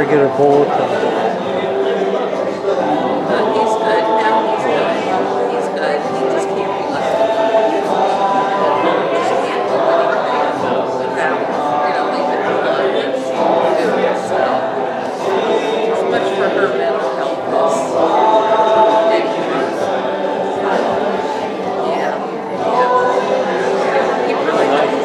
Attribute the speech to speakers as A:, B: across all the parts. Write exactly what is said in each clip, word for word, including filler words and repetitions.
A: get a bulletin.
B: Uh, he's good. Now he's good. He's good. He just can't be left alone. He just can't do anything without, you know, leaving him alone and doing stuff. As much for her mental health as anything. Yeah. Yeah. He really does.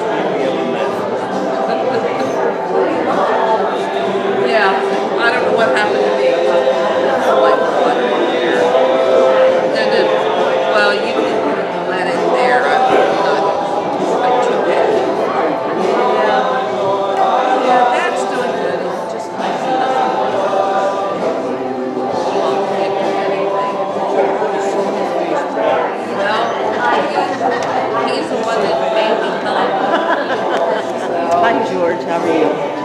B: Yeah. I don't know what happened to me. Like, what? And then, well, you can let it there. I'm not, I took it. Yeah. Yeah, Dad's doing good. He's just nice enough. Won't can't do anything. Well, he, he's the one that made me come.
C: Hi, George. How are you?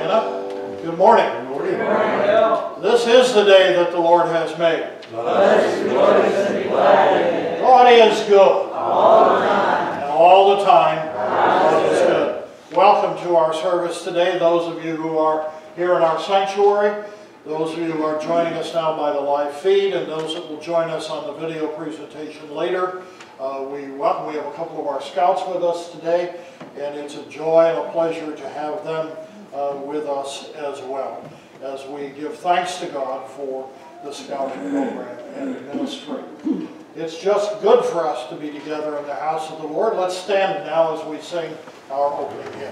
A: Anna. Good morning. Good morning. Good morning. This is the day that the Lord has made. Let us rejoice and be glad in it. God is good. All the time. And all the time, God is good. Welcome to our service today, those of you who are here in our sanctuary, those of you who are joining us now by the live feed, and those that will join us on the video presentation later. Uh, we welcome, we have a couple of our scouts with us today, and it's a joy and a pleasure to have them uh, with us as well, as we give thanks to God for the scouting program and ministry. It's just good for us to be together in the house of the Lord. Let's stand now as we sing our opening hymn.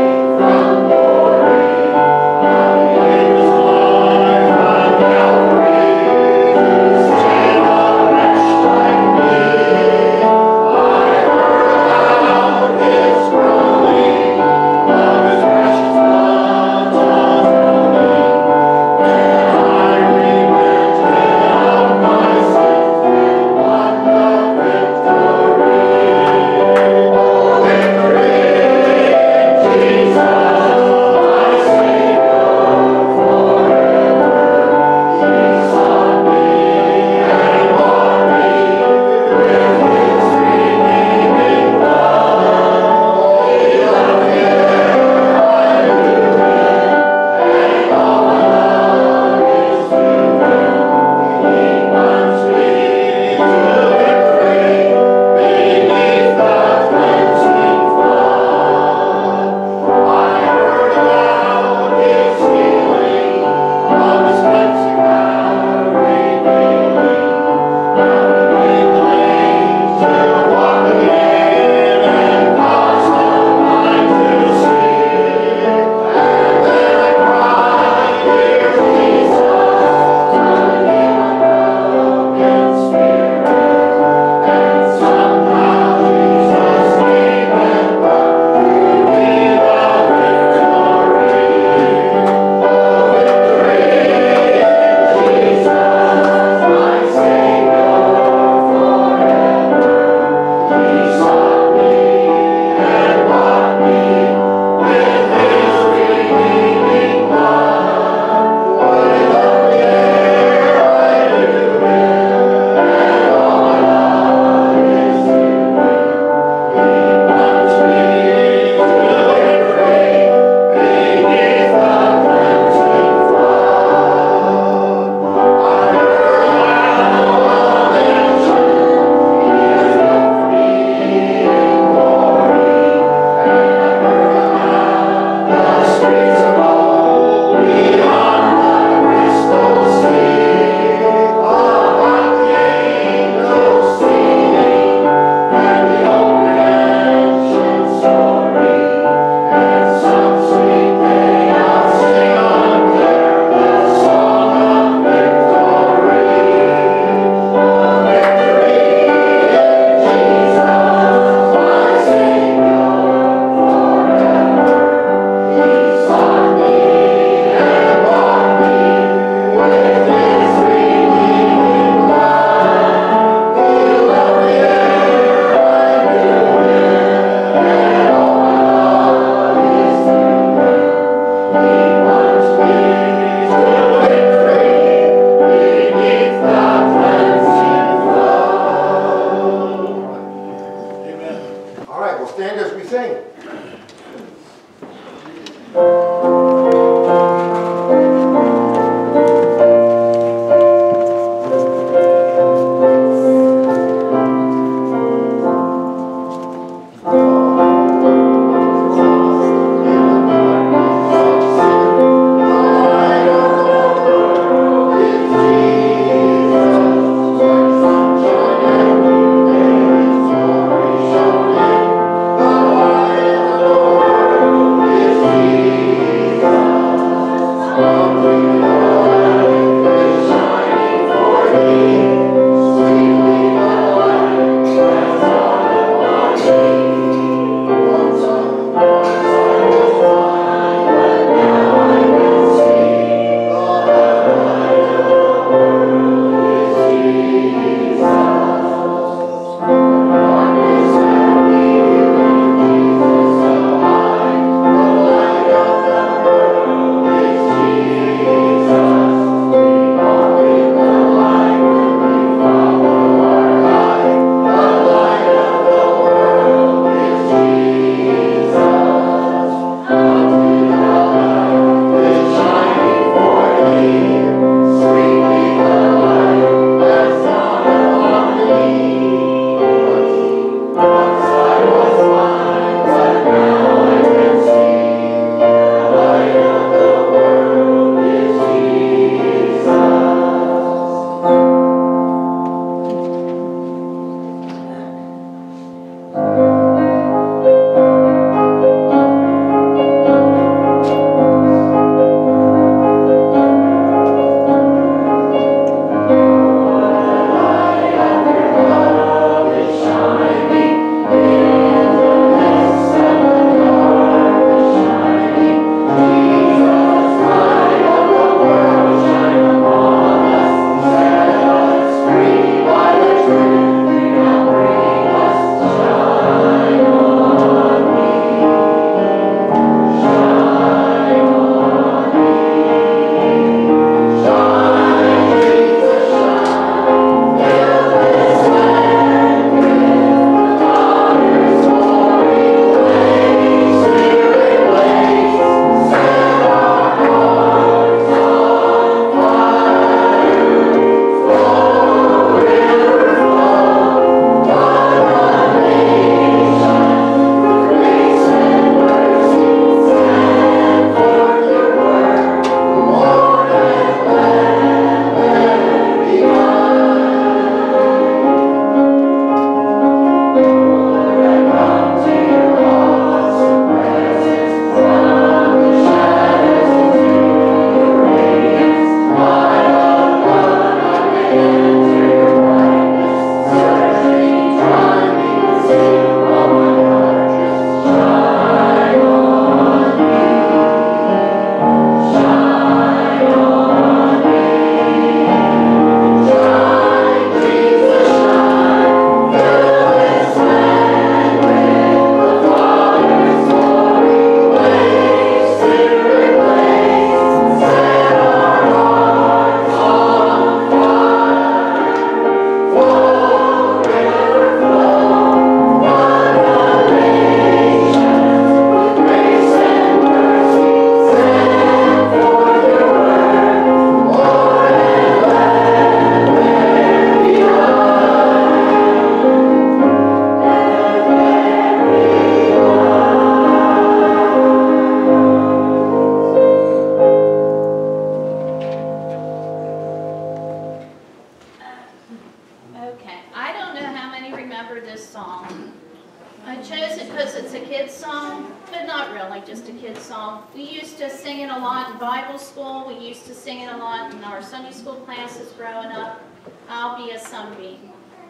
C: Calvary. Okay, I don't know how many remember this song. I chose it because it's a kid's song, but not really, just a kid's song. We used to sing it a lot in Bible school. We used to sing it a lot in our Sunday school classes growing up. I'll be a sunbeam.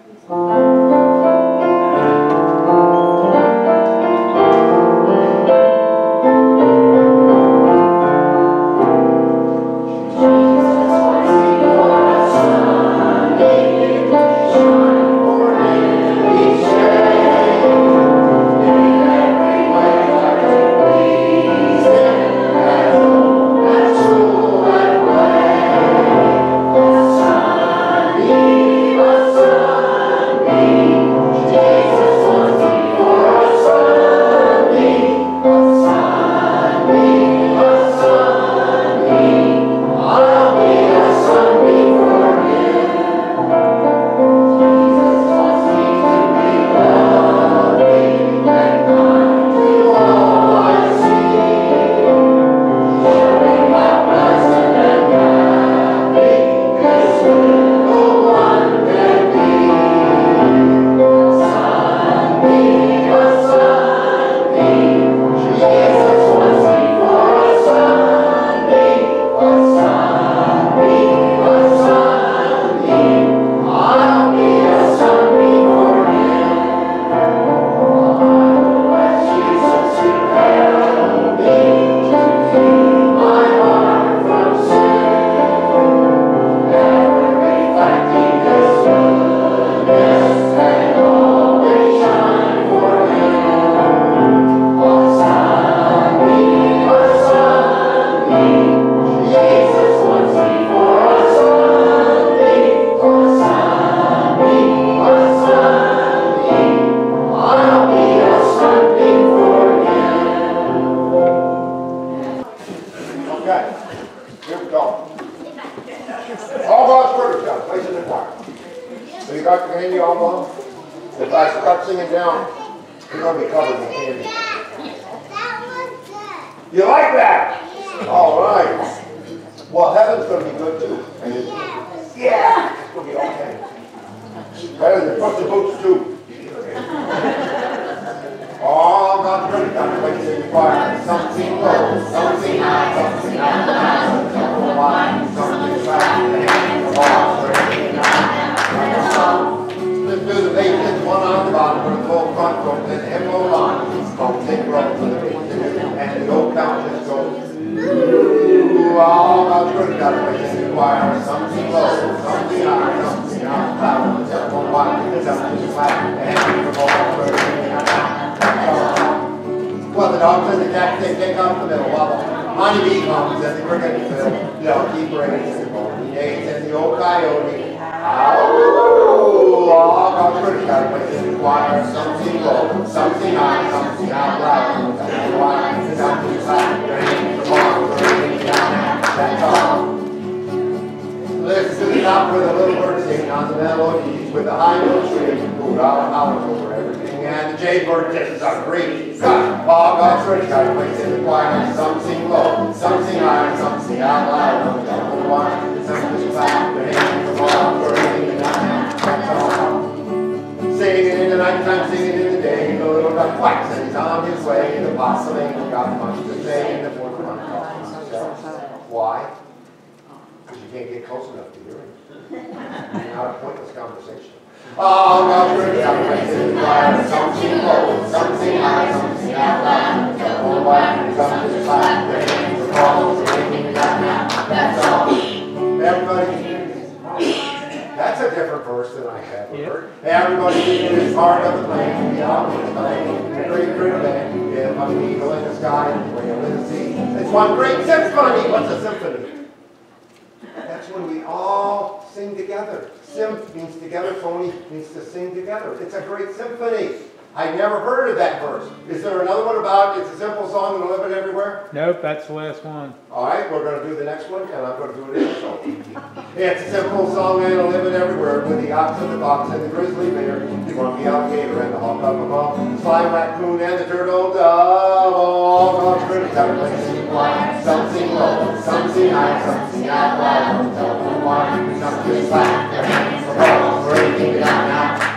D: It's a great symphony. I never heard of that verse. Is there another one about it's a simple song and living everywhere?
E: Nope, that's the last one.
D: All right, we're going to do the next one, and I'm going to do it also. It's a simple song and living everywhere with the ox and the fox and the grizzly bear, the grumpy alligator and the hawk up above, the sly raccoon and the turtle dove. All God's critters have a place in the choir. Some sing low, some sing high, some sing out loud. Don't tell them why, some just clap their hands for all, breaking it out.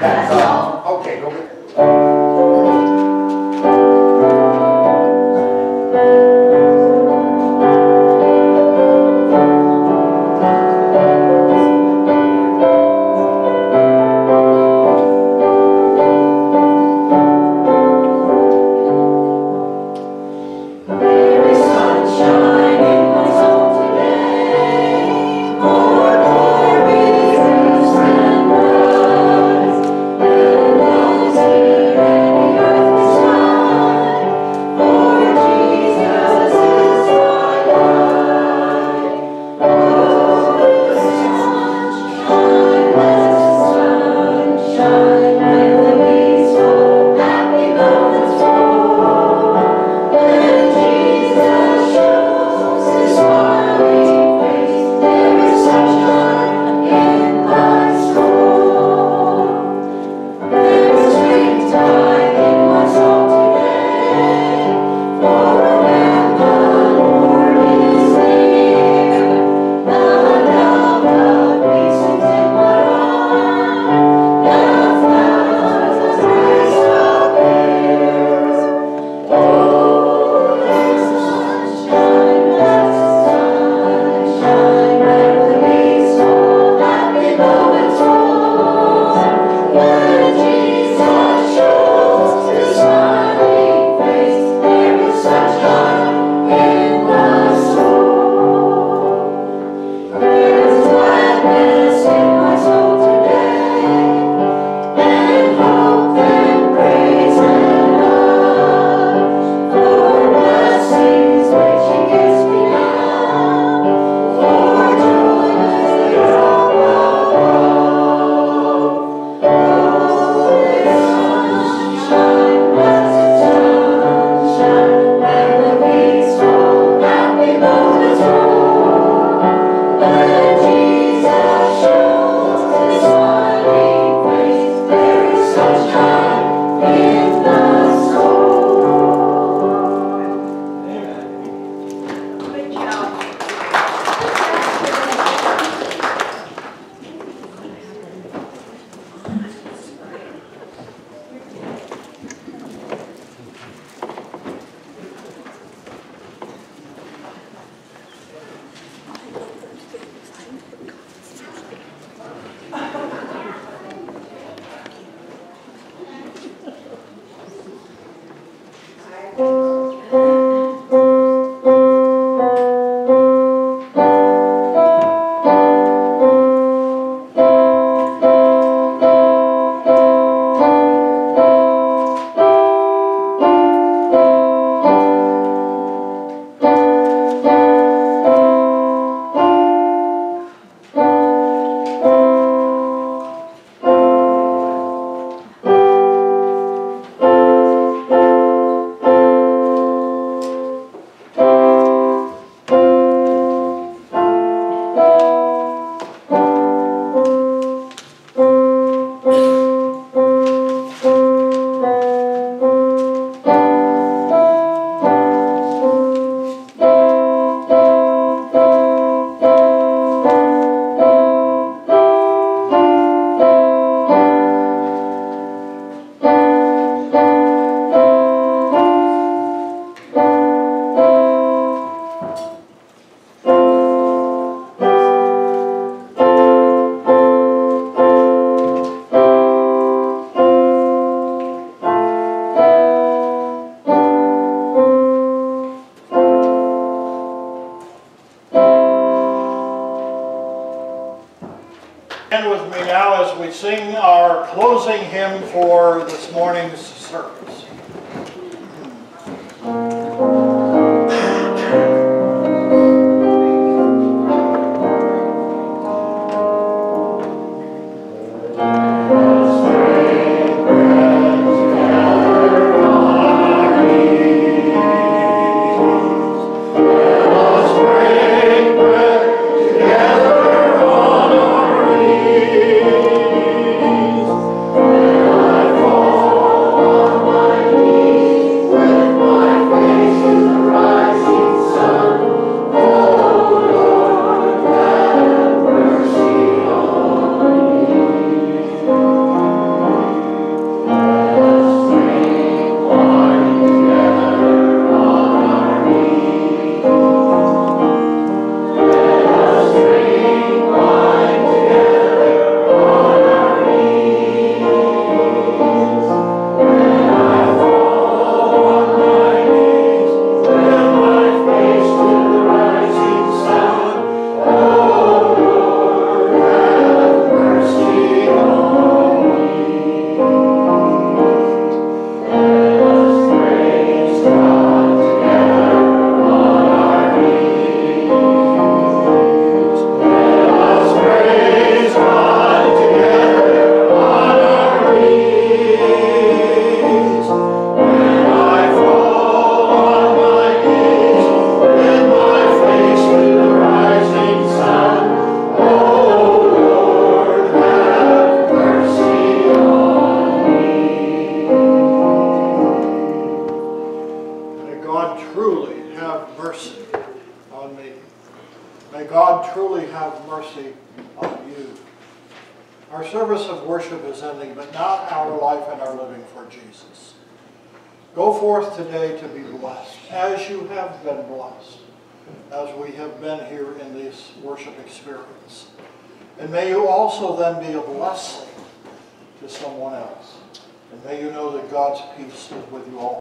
D: That's all. Okay, go get
A: Stand with me now as we sing our closing hymn for this morning's service.
E: My
A: worship is ending, but not our life and our living for Jesus. Go forth today to be blessed, as you have been blessed, as we have been here in this worship experience. And may you also then be a blessing to someone else. And may you know that God's peace is with you all.